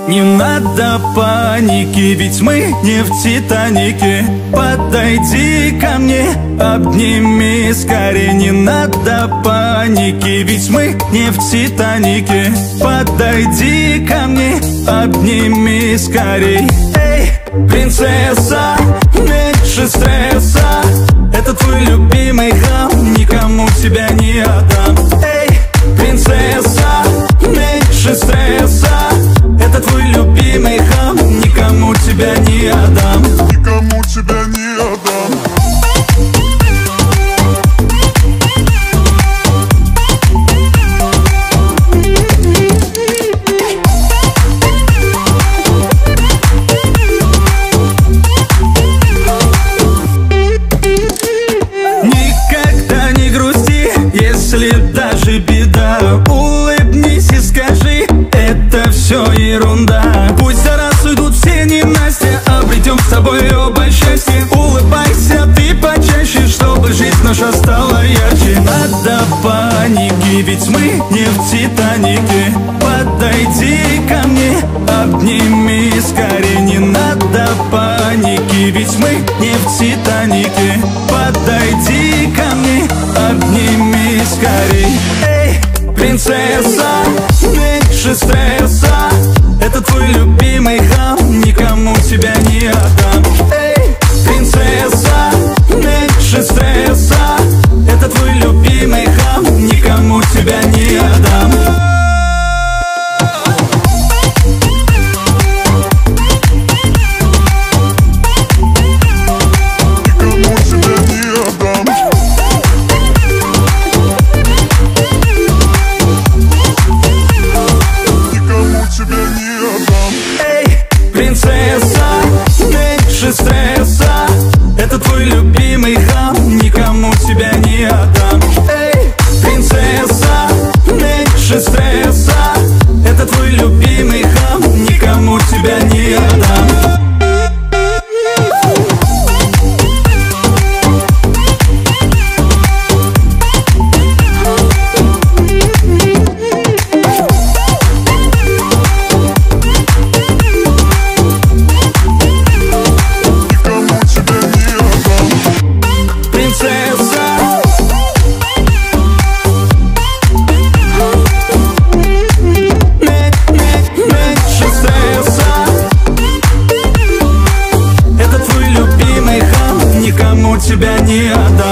Не надо паники, ведь мы не в Титанике. Подойди ко мне, обними скорее. Не надо паники, ведь мы не в Титанике. Подойди ко мне, обними скорей. Эй, принцесса, меньше стресса. Это твой любимый хам, никому тебя не отдам. Эй, принцесса, меньше стресса. Это твой любимый хам, никому тебя не отдам. Никому тебя не отдам. Никогда не грусти, если даже беда. Улыбнись и скажи, это все ерунда. Пусть за раз уйдут все ненастья, обретем с тобой оба счастье. Улыбайся ты почаще, чтобы жизнь наша стала ярче. Надо паники, ведь мы не в Титанике. Подойди ко мне, обними скорее. Не надо паники, ведь мы не в Титанике. Подойди ко мне, обними скорей. Эй, принцесса, меньше стресса. Это твой любимый хам, никому тебя не отдам. Эй, принцесса, меньше стресса. Это твой любимый хам, никому тебя не отдам. Принцесса, меньше стресса. Это твой любимый хам, никому тебя не отдам. Эй, принцесса, меньше стресса. Это твой любимый хам, никому тебя не отдам. Тебя не отдам.